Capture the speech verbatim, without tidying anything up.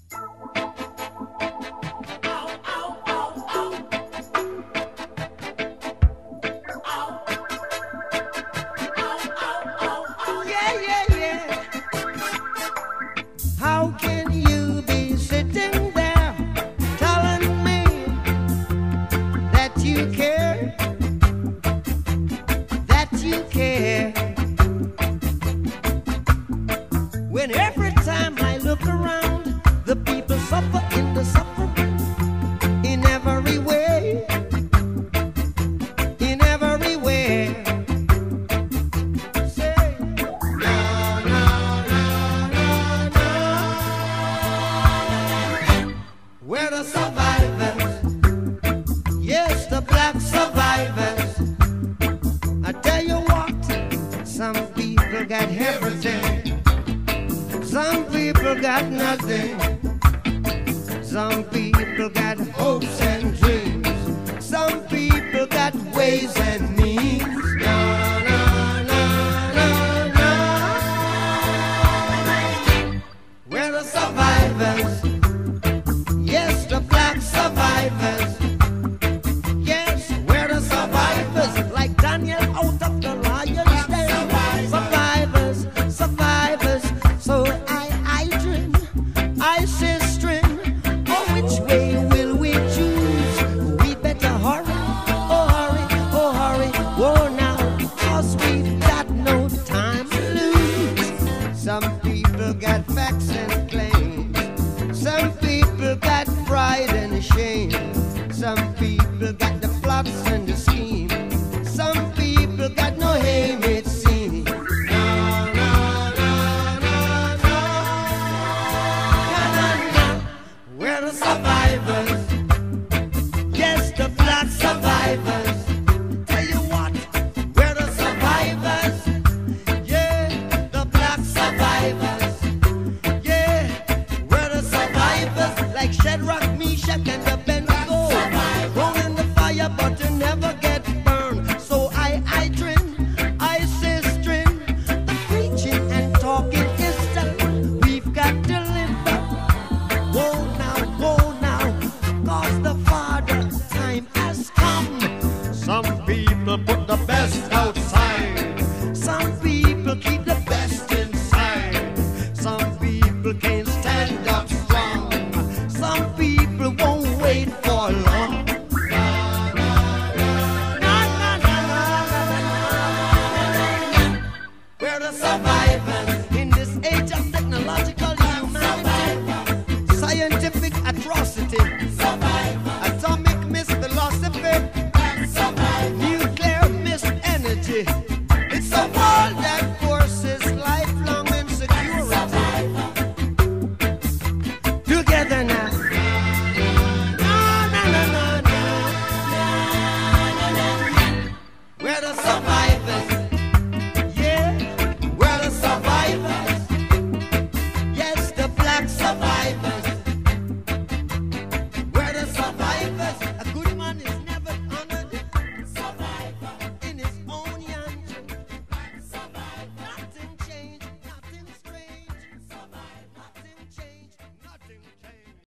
Yeah, yeah, yeah. How can you be sitting there telling me that you care, that you care, when every time I look around, the people suffer in the suffering in every way, in every way. Say, no, no, no, no, no. We're the survivors, yes, the black survivors. I tell you what, some people got everything, some people got nothing. Some people got hopes and dreams, some people got ways and means. No, no, no, no, no. We're the survivors, yes, the black survivors. Yes, we're the survivors, like Daniel out of the lion's den. Survivors, survivors. So I, I dream, I say string. Oh, which way will we choose? We better hurry, oh hurry, oh hurry, oh now, 'cause we've got no time to lose. Some people got facts and claims, some people got pride and shame, some people got the plots and the scheme, some people got no aim, it seems. No, no, no, no, no. No, no, no. We're the survivors, yes, the black survivors. Tell you what, we're the survivors, yeah, the black survivors. Yeah, we're the survivors, like Shadrach, Meshach, and Abednego. Thrown in the fire, but you never get burned. So I, I dream, I say string. The preaching and talking is done. We've got to live up. Whoa now, whoa now, 'cause the Father time has come. Some people put the best outside, some people keep the best inside. Some people can't stand up strong, some people won't wait for long. No, no, no, no, no, no, no, no, no. We're the survivors,